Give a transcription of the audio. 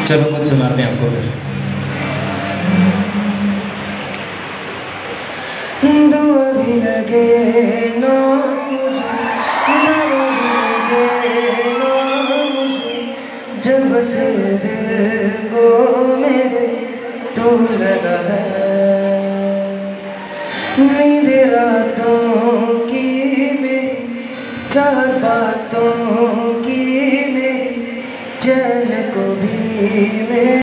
चलो कुछ सुनाते हैं आपको फिर। दुआ भी लगे ना मुझे, दवा भी लगे ना मुझे, जब से दिल को मेरे तू लगा है। नींद रातों की मेरी चाहत बातों